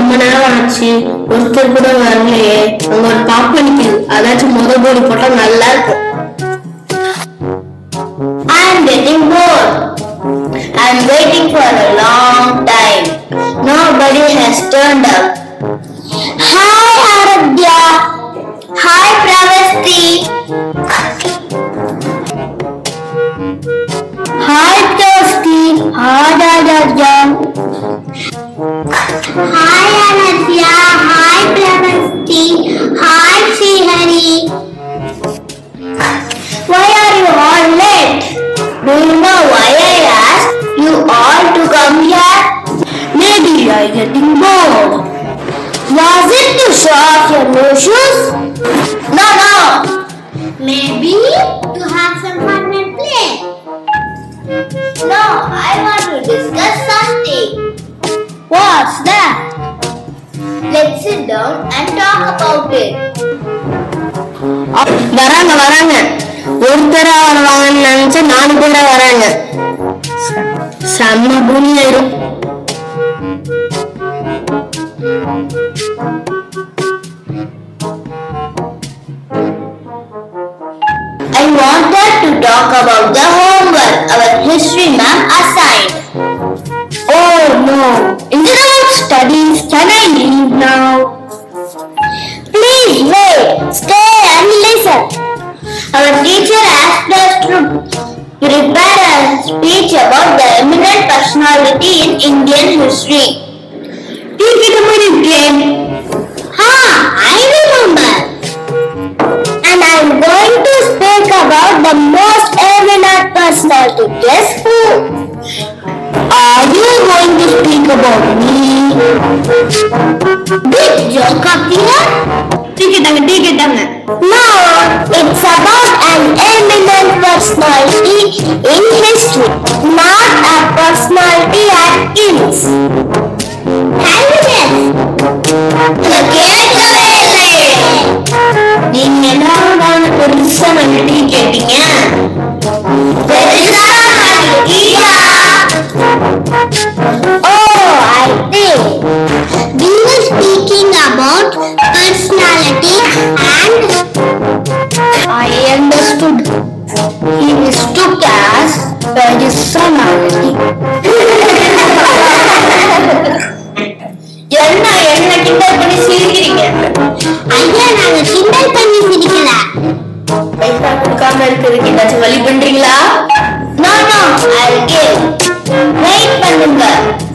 ரொம்ப நேரம் ஆச்சு, ஒருத்தர் கூட வரலையே. அங்க ஒரு பாப்பு நிக்குது, அதாச்சும் முதல் போடி போட்டா நல்லா இருக்கும். I'm getting bored. I'm waiting for a long time. Nobody has turned up. Hi Aradhya. Hi Pravasti. Hi Tosti. Hi Aradhya. Hi Aradhya. Hi Pravasti. Hi Srihari. Why are you all late? Do you know why I asked you all to come here? Maybe you are getting bored. Was it to show off your new shoes? No. Maybe to have some fun and play. No, I want to discuss something. What's that? Let's sit down and talk about it. வராங்க ஒருத்தரா வருவாங்கன்னு நினைச்சா 4 பேரா வராங்க. செம்ம பூமி ஆயிரும். I wanted to talk about the homework our history ma'am assigned. Oh no, instead of studies, can I leave now? Please wait, stay and listen. Our teacher asked us to prepare a speech about the eminent personality in Indian history. Take it a minute, again. I remember. And I am going to speak about the most eminent personality. Guess who? Are you going to speak about me? Big joke up here? Take it. No, it's about an eminent personality in history, not a personality at KIMS. Can you guess? நீங்க எல்லாரும் பெருசா tea கேட்டீங்க. Oh, I think we were speaking about personality and I understood. He mistook as personality. என்ன கிண்டல் பண்ணி சிரிக்கிறீங்க? ஐயா, நாங்க கிண்டல் பண்ணி சிரிக்கல. பைசா கொடுக்காம இருக்கிறதுக்கு ஏதாச்சும் வழி பண்றீங்களா? No, I'll give. வெயிட் பண்ணுங்க.